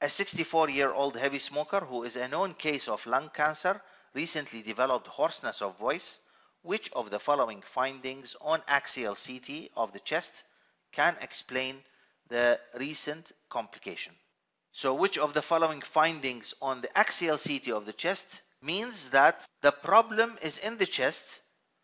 A 64-year-old heavy smoker who is a known case of lung cancer recently developed hoarseness of voice. Which of the following findings on axial CT of the chest can explain the recent complication? So which of the following findings on the axial CT of the chest means that the problem is in the chest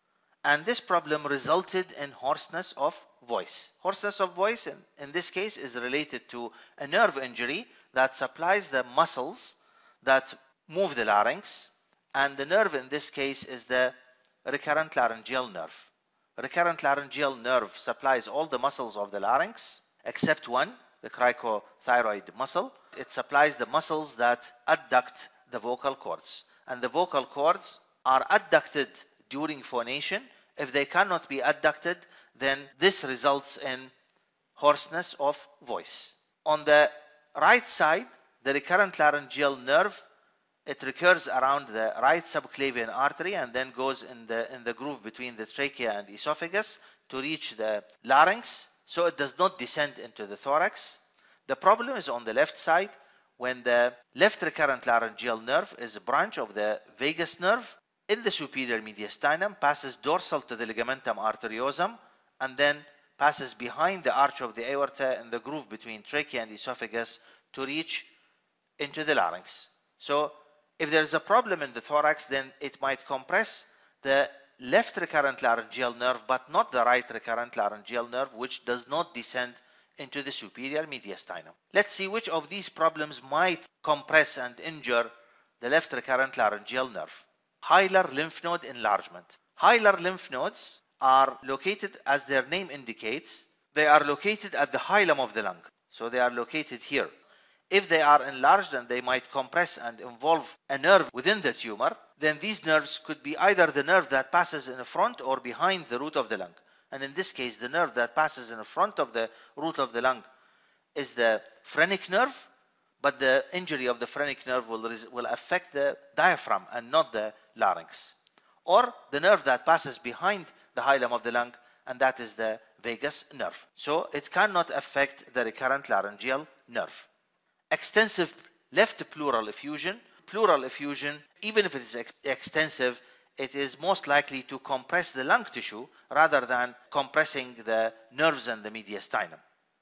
and this problem resulted in hoarseness of voice. Hoarseness of voice in this case is related to a nerve injury that supplies the muscles that move the larynx, and the nerve in this case is the recurrent laryngeal nerve. Recurrent laryngeal nerve supplies all the muscles of the larynx except one, the cricothyroid muscle. It supplies the muscles that adduct the vocal cords, and the vocal cords are adducted during phonation. If they cannot be adducted, then this results in hoarseness of voice. On the right side, the recurrent laryngeal nerve, it recurs around the right subclavian artery and then goes in the groove between the trachea and esophagus to reach the larynx, so it does not descend into the thorax. The problem is on the left side, when the left recurrent laryngeal nerve is a branch of the vagus nerve in the superior mediastinum, passes dorsal to the ligamentum arteriosum, and then passes behind the arch of the aorta in the groove between trachea and esophagus to reach into the larynx. So if there is a problem in the thorax, then it might compress the left recurrent laryngeal nerve, but not the right recurrent laryngeal nerve, which does not descend into the superior mediastinum. Let's see which of these problems might compress and injure the left recurrent laryngeal nerve. Hilar lymph node enlargement. Hilar lymph nodes are located, as their name indicates, they are located at the hilum of the lung. So they are located here. If they are enlarged and they might compress and involve a nerve within the tumor, then these nerves could be either the nerve that passes in front or behind the root of the lung. And in this case, the nerve that passes in the front of the root of the lung is the phrenic nerve, but the injury of the phrenic nerve will affect the diaphragm and not the larynx. Or the nerve that passes behind the hilum of the lung, and that is the vagus nerve. So it cannot affect the recurrent laryngeal nerve. Extensive left pleural effusion. Pleural effusion, even if it is extensive, it is most likely to compress the lung tissue rather than compressing the nerves and the mediastinum.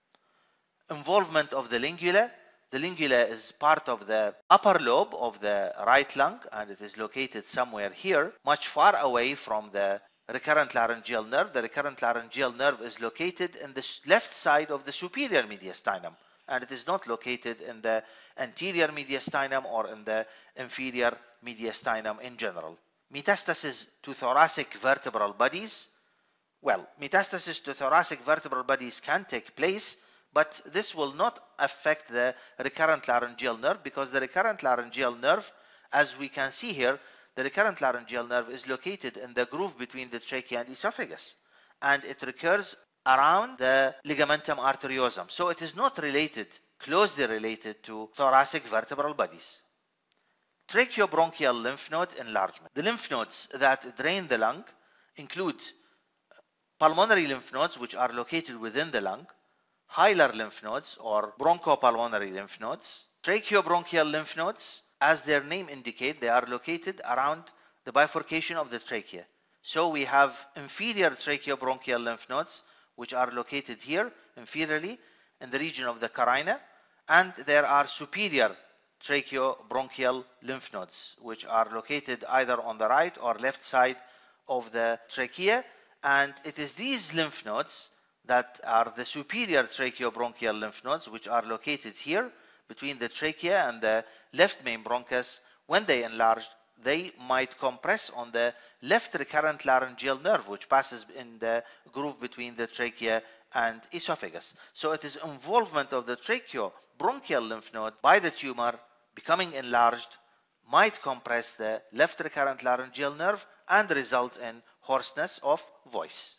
Involvement of the lingula. The lingula is part of the upper lobe of the right lung, and it is located somewhere here, much far away from the recurrent laryngeal nerve. The recurrent laryngeal nerve is located in the left side of the superior mediastinum, and it is not located in the anterior mediastinum or in the inferior mediastinum in general. Metastasis to thoracic vertebral bodies. Well, metastasis to thoracic vertebral bodies can take place, but this will not affect the recurrent laryngeal nerve, because the recurrent laryngeal nerve, as we can see here, the recurrent laryngeal nerve is located in the groove between the trachea and esophagus, and it recurs around the ligamentum arteriosum. So it is not closely related to thoracic vertebral bodies. Tracheobronchial lymph node enlargement. The lymph nodes that drain the lung include pulmonary lymph nodes, which are located within the lung, hilar lymph nodes or bronchopulmonary lymph nodes, tracheobronchial lymph nodes. As their name indicate, they are located around the bifurcation of the trachea. So we have inferior tracheobronchial lymph nodes, which are located here inferiorly in the region of the carina, and there are superior tracheobronchial lymph nodes, which are located either on the right or left side of the trachea, and it is these lymph nodes that are the superior tracheobronchial lymph nodes, which are located here between the trachea and the left main bronchus. When they enlarge, they might compress on the left recurrent laryngeal nerve, which passes in the groove between the trachea and esophagus. So it is involvement of the tracheobronchial lymph node by the tumor becoming enlarged might compress the left recurrent laryngeal nerve and result in hoarseness of voice.